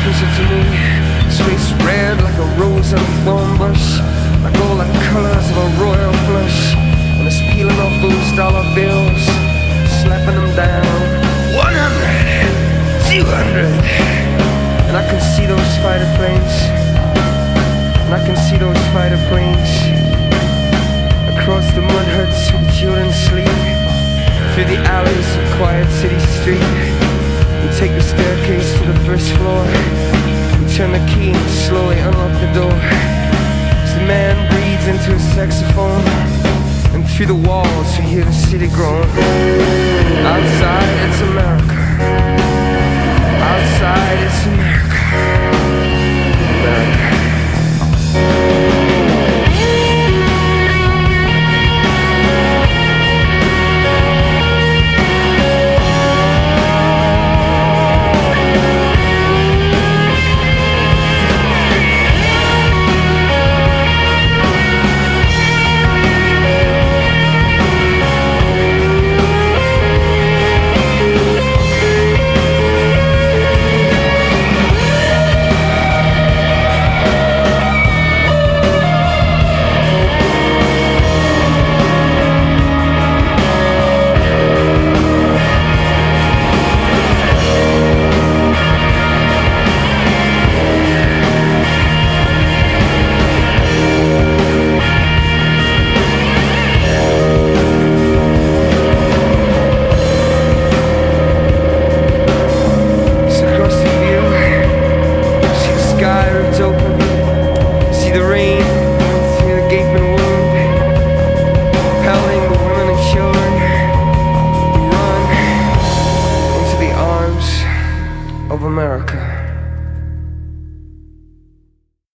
closer to me. His face red like a rose on a thorn bush, like all the colors of a royal flush. And it's peeling off those dollar bills, slapping them down. 100, 200. And I can see those fighter planes, and I can see those fighter planes across the mud huts where the children sleep, through the alleys of quiet city street. We take the staircase to the first floor. We turn the key and slowly unlock the door. As the man breathes into his saxophone, and through the walls we hear the city groan. Outside it's America. Outside it's America. America. Open